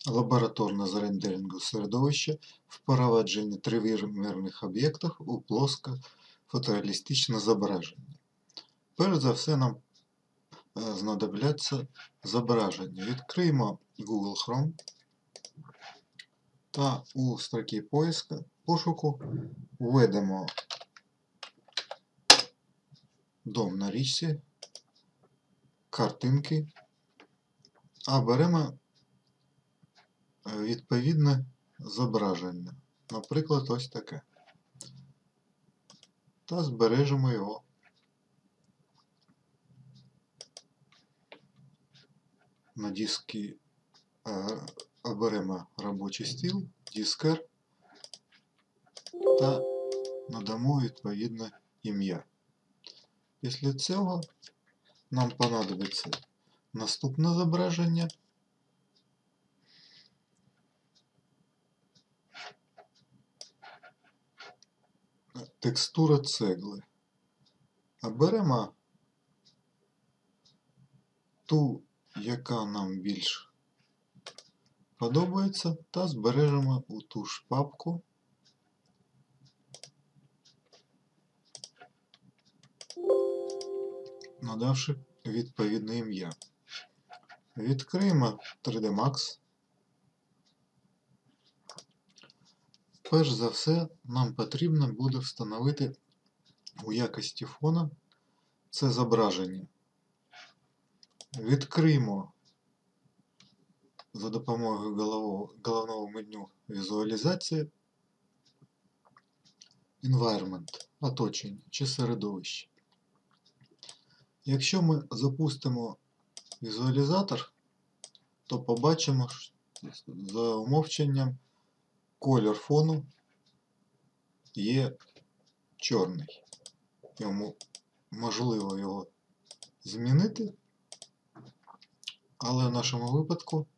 Лабораторне з рендерингу середовища, впровадження тривимірних об'єктів у плоске фотореалістичне зображення. Перш за все нам знадобляться зображення. Відкриємо Google Chrome та у строкі пошуку введемо дом на річці, картинки, а беремо відповідне зображення, наприклад, ось таке, та збережемо його. На дискі оберемо робочий стіл, дискер та надамо відповідне ім'я. Після цього нам понадобиться наступне зображення. Текстура цегли. Оберемо ту, яка нам більш подобається, та збережемо у ту ж папку. Надавши відповідне ім'я. Відкриємо 3D Max. Перш за все, нам потрібно буде встановити у якості фона це зображення. Відкриємо за допомогою головного меню візуалізації Environment, оточення чи середовище. Якщо ми запустимо візуалізатор, то побачимо, що за умовченням колір фону є чорний. Йому можливо його змінити, але в нашому випадку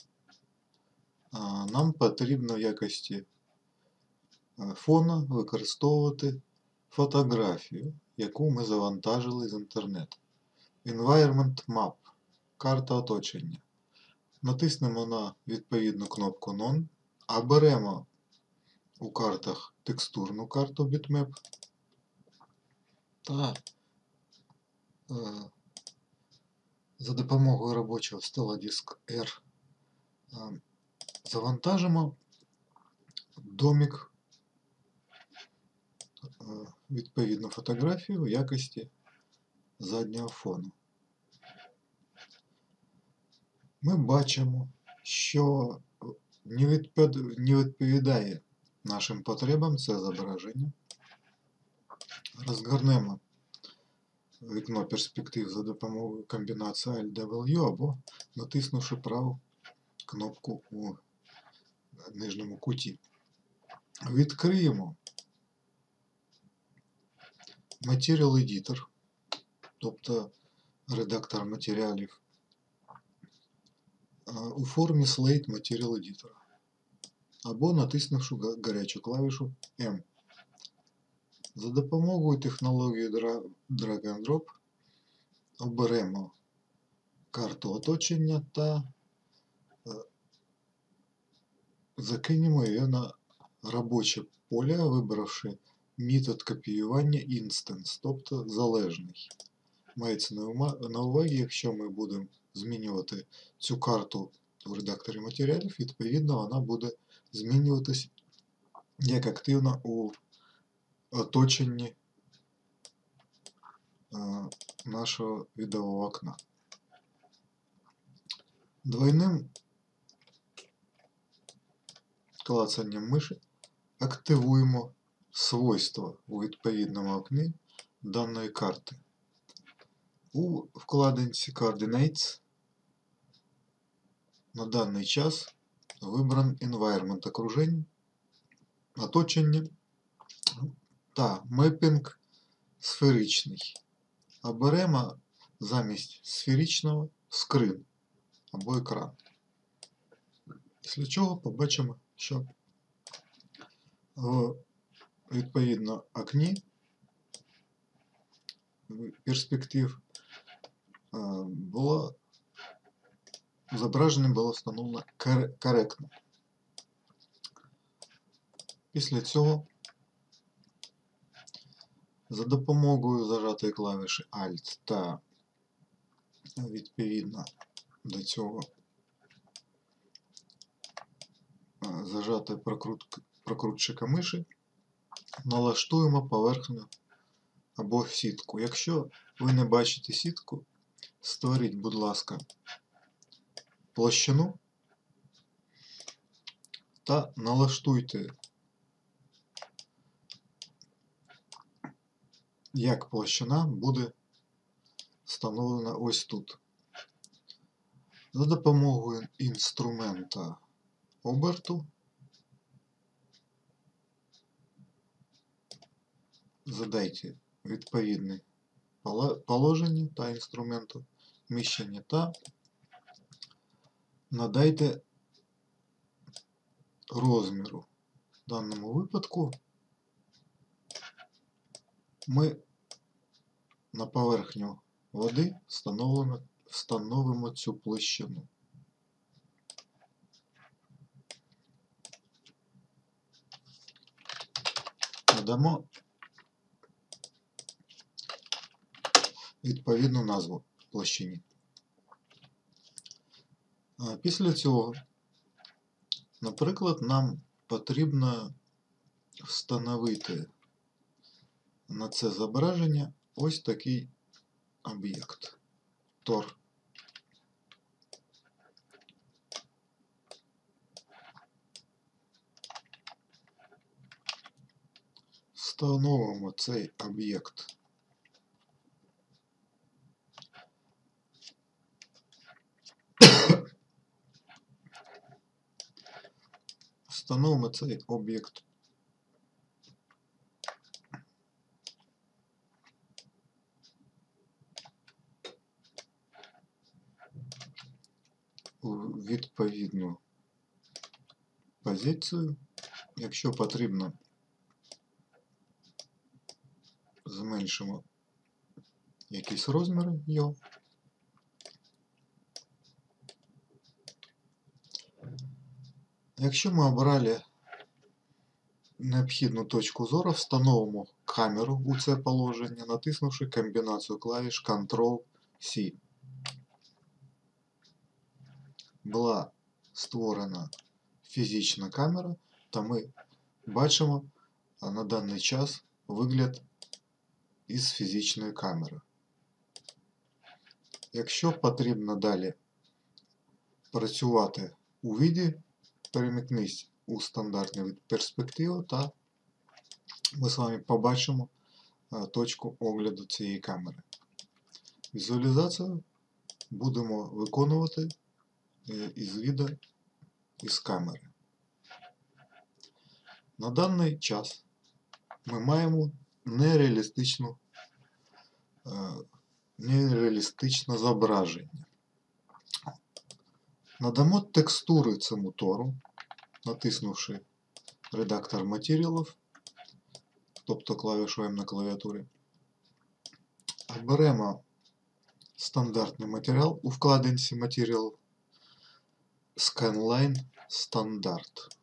нам потрібно в якості фона використовувати фотографію, яку ми завантажили з інтернету. Environment Map. Карта оточення. Натиснемо на відповідну кнопку None, а беремо у картах текстурну карту Bitmap та за допомогою робочого стола Disk R завантажимо домик, відповідну фотографію в якості заднього фону. Ми бачимо, що не відповідає нашим потребам це зображення. Розгорнемо вікно перспектив за допомогою комбінації Alt-W або натиснувши праву кнопку у нижньому куті. Відкриємо Material Editor, тобто редактор матеріалів, у формі Slate Material Editor, або натиснувши гарячу клавішу M. За допомогою технології Drag and Drop оберемо карту оточення та закинемо її на робоче поле, вибравши метод копіювання Instance, тобто залежний. Мається на увазі, якщо ми будемо змінювати цю карту в редакторі матеріалів, відповідно вона буде змінюватись як активно у оточенні нашого відеового окна. Двойним клацанням миші активуємо свойства у відповідному окні даної карти. У вкладинці Coordinates на даний час вибран Environment окруження, оточення та Mapping сферичний. Оберемо замість сферичного Screen або екран. Після чого побачимо, що в відповідно окні перспектив було зображення було встановлено коректно. Після цього за допомогою зажатої клавіші Alt та відповідно до цього зажатої прокрутчика миші налаштуємо поверхню або сітку. Якщо ви не бачите сітку, створіть, будь ласка, площину та налаштуйте, як площина буде встановлена ось тут. За допомогою інструмента оберту задайте відповідне положення та інструменту вміщення та надайте розміру. В даному випадку ми на поверхню води встановимо цю площину. Надамо відповідну назву площині. Після цього, наприклад, нам потрібно встановити на це зображення ось такий об'єкт Тор. Встановимо цей об'єкт у відповідну позицію. Якщо потрібно, зменшимо якісь розміри його. Якщо ми обрали необхідну точку зору, встановимо камеру у це положення, натиснувши комбінацію клавіш Ctrl-C. Була створена фізична камера, та ми бачимо на даний час вигляд із фізичної камери. Якщо потрібно далі працювати у віді, перемикнись у стандартний вид перспективи, та ми з вами побачимо точку огляду цієї камери. Візуалізацію будемо виконувати із відео із камери. На даний час ми маємо нереалістичне зображення. Надамо текстури цьому тору, натиснувши редактор матеріалів, тобто клавішу М на клавіатурі. Оберемо стандартний матеріал у вкладинці матеріалів Scanline Standard.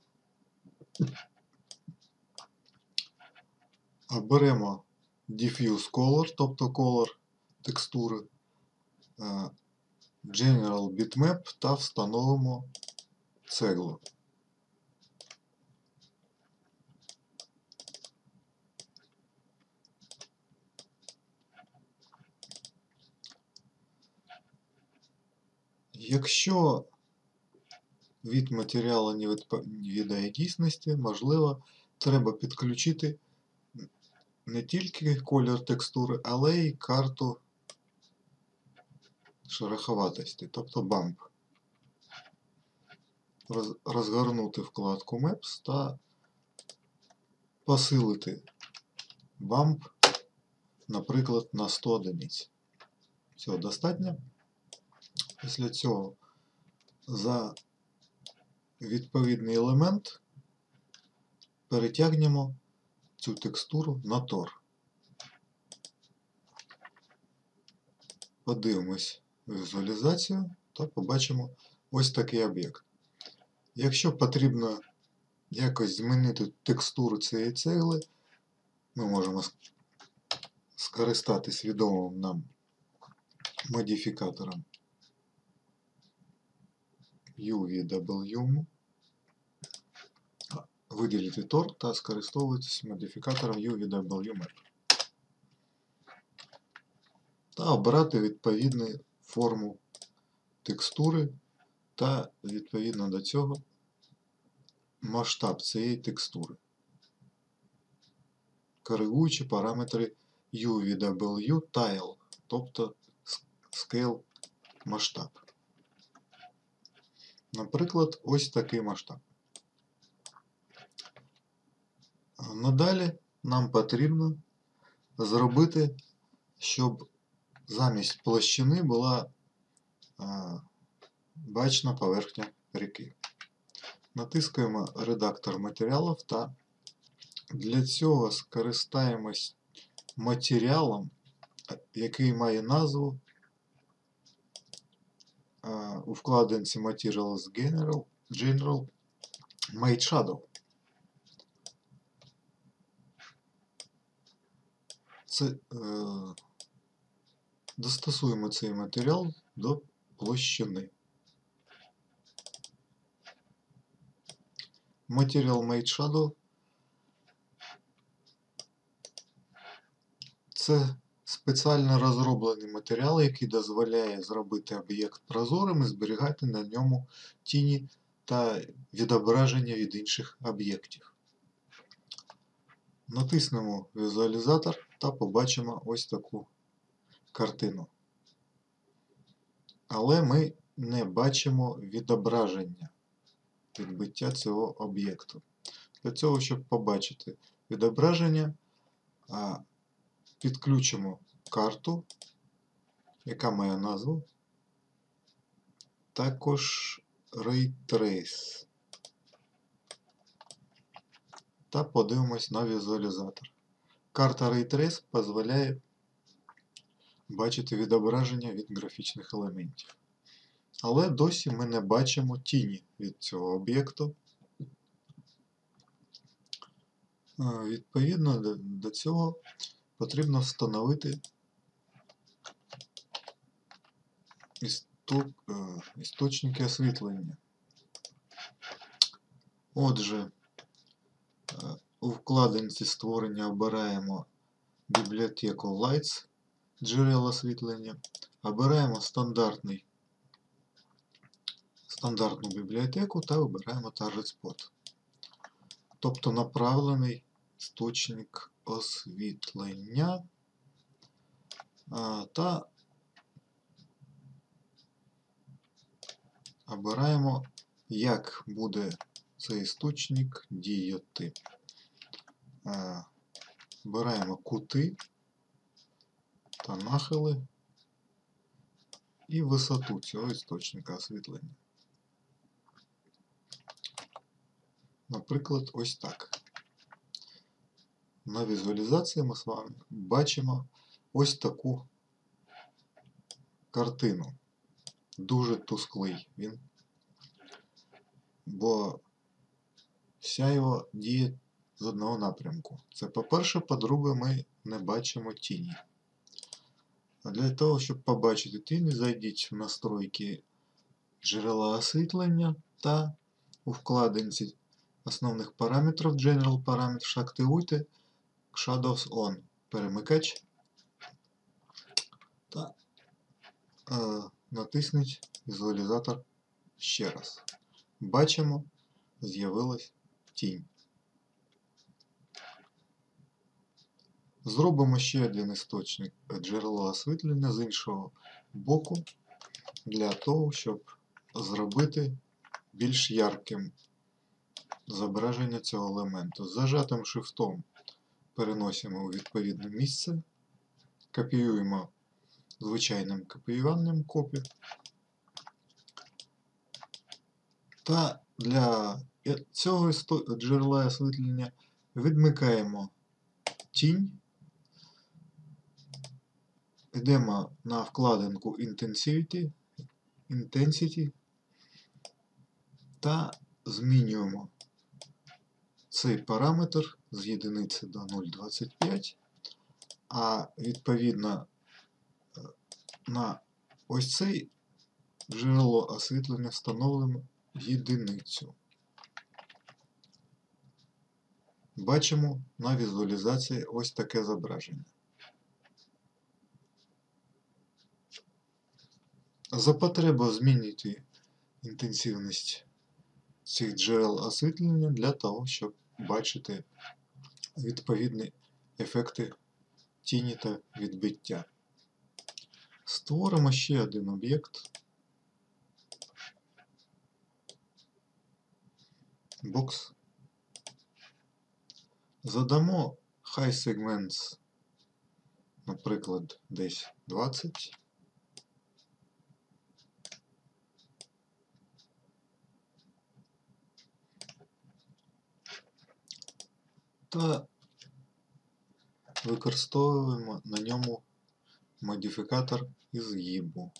Оберемо Diffuse Color, тобто колор текстури, General Bitmap та встановимо цеглу. Якщо від матеріалу не відповідає дійсності, можливо, треба підключити не тільки колір текстури, але й карту шероховатості, тобто BUMP. Розгорнути вкладку Maps та посилити BUMP, наприклад, на 100 одиниць. Цього достатньо. Після цього за відповідний елемент перетягнемо цю текстуру на Тор. Подивимось візуалізацію та побачимо ось такий об'єкт. Якщо потрібно якось змінити текстуру цієї цегли, ми можемо скористатись відомим нам модифікатором UVW, виділити торт та скористовуватись модифікатором UVW-Map. Та обрати відповідну форму текстури та відповідно до цього масштаб цієї текстури, коригуючи параметри UVW Tile, тобто Scale масштаб. Наприклад, ось такий масштаб. Надалі нам потрібно зробити, щоб замість площини була бачна поверхня ріки. Натискаємо редактор матеріалів та для цього скористаємось матеріалом, який має назву у вкладинці Materials General Made Shadow. Достосуємо цей матеріал до площини. Material Made Shadow – це спеціально розроблений матеріал, який дозволяє зробити об'єкт прозорим і зберігати на ньому тіні та відображення від інших об'єктів. Натиснемо візуалізатор та побачимо ось таку картину. Але ми не бачимо відображення, відбиття цього об'єкту. Для цього, щоб побачити відображення, підключимо карту, яка має назву, також Ray Trace. Та подивимось на візуалізатор. Карта Ray Trace дозволяє бачити відображення від графічних елементів. Але досі ми не бачимо тіні від цього об'єкту. Відповідно до цього потрібно встановити істочники освітлення. Отже, у вкладинці створення обираємо бібліотеку Lights, джерел освітлення, обираємо стандартну бібліотеку та вибираємо Target Spot, тобто направлений істочник освітлення, та обираємо, як буде цей істочник діяти. Обираємо кути та нахили і висоту цього істочника освітлення. Наприклад, ось так. На візуалізації ми з вами бачимо ось таку картину. Дуже тусклий він, бо сяйво діє з одного напрямку. Це по-перше, по-друге, ми не бачимо тіні. А для того, щоб побачити тіні, зайдіть в настройки джерела освітлення та у вкладинці основних параметрів General Parameters активуйте Shadows On перемикач та натисніть візуалізатор ще раз. Бачимо, з'явилась тінь. Зробимо ще один істочник джерела освітлення з іншого боку, для того, щоб зробити більш ярким зображення цього елементу. З зажатим шрифтом переносимо у відповідне місце, копіюємо звичайним копіюванням копі. Та для цього джерела освітлення відмикаємо тінь, йдемо на вкладинку Intensity та змінюємо цей параметр з єдиниці до 0,25, а відповідно на ось цей джерело освітлення встановлюємо єдиницю. Бачимо на візуалізації ось таке зображення. За потреби змінюйте інтенсивність цих джерел освітлення для того, щоб бачити відповідні ефекти тіні та відбиття. Створимо ще один об'єкт. Бокс. Задамо High Segments, наприклад, десь 20. Та використовуємо на ньому модифікатор ізгибу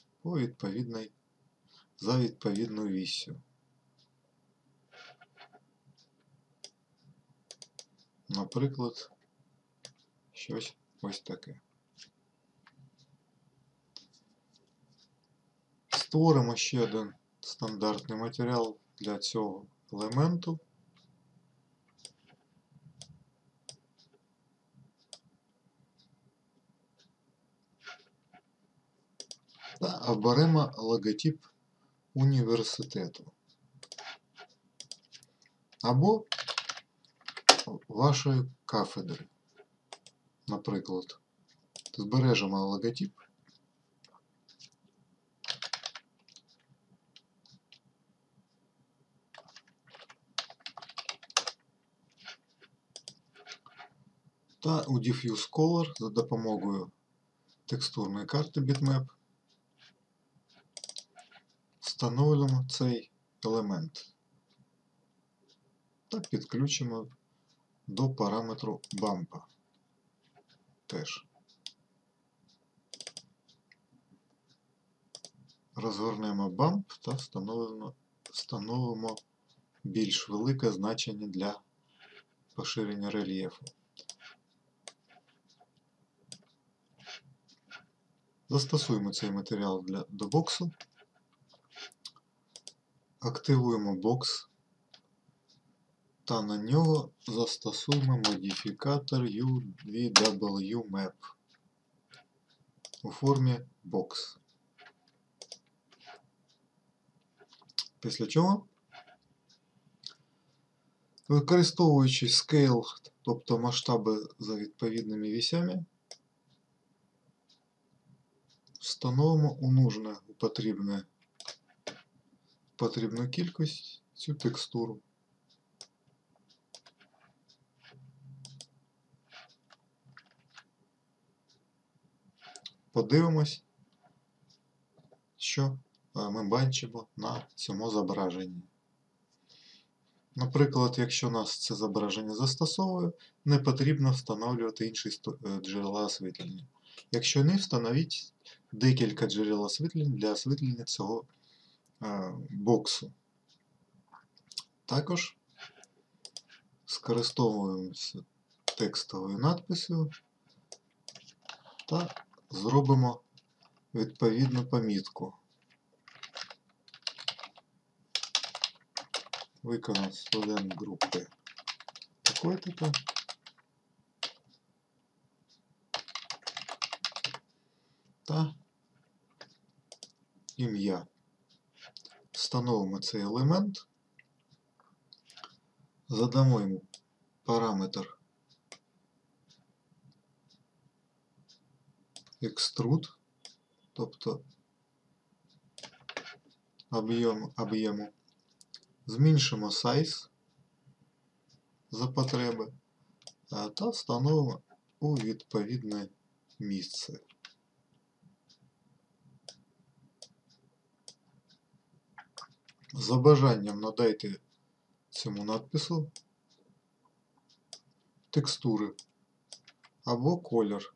за відповідною віссю. Наприклад, щось ось таке. Створимо ще один стандартний матеріал для цього елементу. Та оберемо логотип університету або вашої кафедри. Наприклад, збережемо логотип. Та у Diffuse Color за допомогою текстурної карти Bitmap встановлюємо цей елемент та підключимо до параметру бампа теж. Розгорнемо бамп та встановимо більш велике значення для поширення рельєфу. Застосуємо цей матеріал до боксу. Активуємо бокс та на нього застосуємо модифікатор UVW-Map у формі Box. Після чого, використовуючи Scale, тобто масштаби за відповідними вісями, встановимо у нужне, у потрібну кількість цю текстуру. Подивимось, що ми бачимо на цьому зображенні. Наприклад, якщо нас це зображення застосовує, не потрібно встановлювати інші джерела освітлення. Якщо ні, встановіть декілька джерел освітлення для освітлення цього боксу. Також скористовуємося текстовою надписью та зробимо відповідну помітку. Виконав студент групи такой-то. Та ім'я. Встановимо цей елемент, задамо йому параметр Extrude, тобто об'єму, зменшимо size за потреби та встановимо у відповідне місце. За бажанням надайте цьому надпису текстури або колір.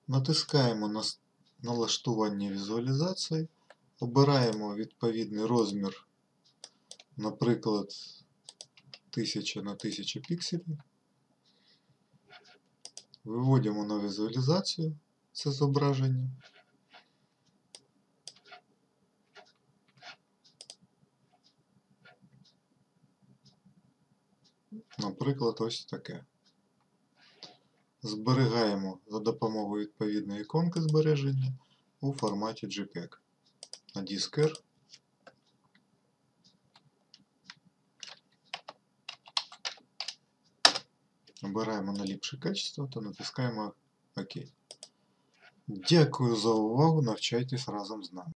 Натискаємо на налаштування візуалізації, обираємо відповідний розмір, наприклад, 1000 на 1000 пікселів. Виводимо на візуалізацію це зображення. Наприклад, ось таке. Зберігаємо за допомогою відповідної іконки збереження у форматі JPEG на диск R. Обираємо найліпше качество та натискаємо ОК. Дякую за увагу, навчайтесь разом з нами.